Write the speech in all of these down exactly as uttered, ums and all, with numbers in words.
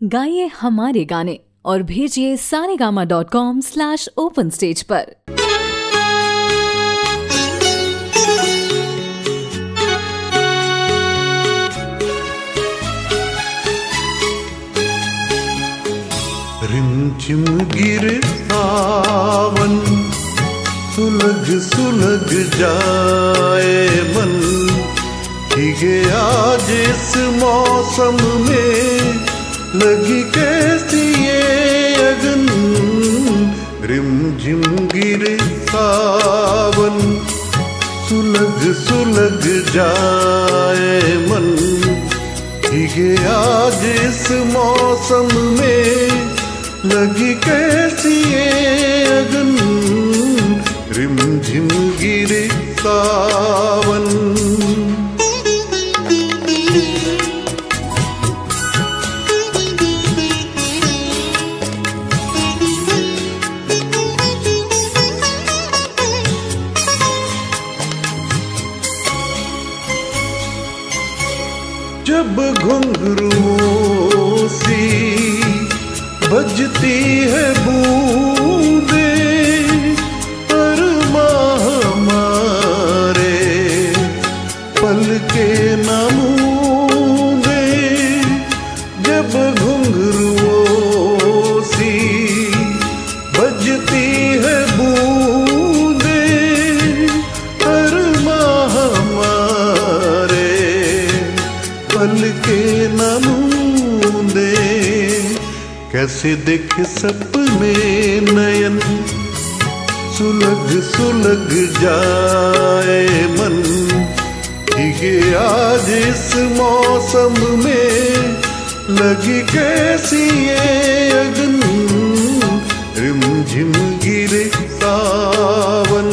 गाइए हमारे गाने और भेजिए Saregama dot com slash open stage पर। रिमझिम गिरे सावन, सुलग सुलग जाए मन, भीगे आज इस मौसम में लगी कैसी ये अगन। रिमझिम गिरे सावन, सुलग सुलग जाए मन, भीगे आज इस मौसम में लगी कैसी ये अगन। रिमझिम गिरे सावन। जब घुंघरुओं सी बजती है बूंदे, अरमां हमारे पल के न मूंदे। जब घुंघरुओं सी बजती है बूंदे, अरमां हमारे पल के न मूंदे। कैसे देखे सपने नयन, सुलग सुलग जाए मन, भीगे आज इस मौसम में लगी कैसी ये अगन। रिमझिम गिरे सावन।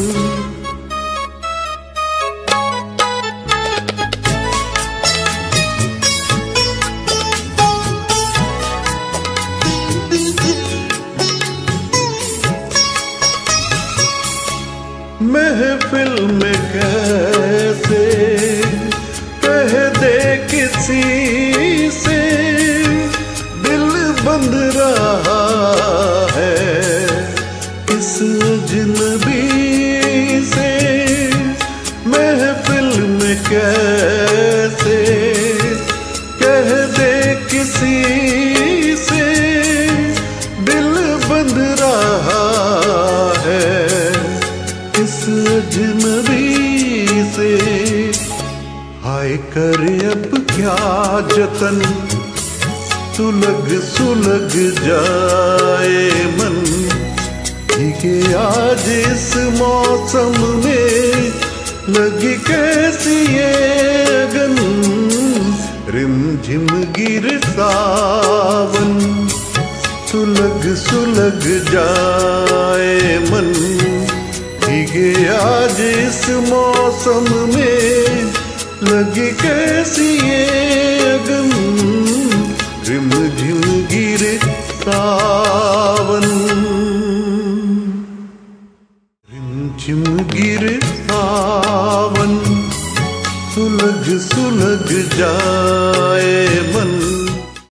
महफिल में कैसे कह दे किसी से, दिल बंध रहा है इस अजनबी से। महफिल में कैसे कह दे किसी से, दिल बंध रहा है इस अजनबी से। हाय करे अब क्या जतन, सुलग सुलग जाए मन, भीगे आज इस मौसम में लगी कैसी ये अगन। रिमझिम गिरे सावन, सुलग सुलग जाए मन, भीगे आज इस मौसम में लगी कैसी ये अगन। रिमझिम गिरे सावन। रिमझिम गिरे सावन, सुलग सुलग जाए मन,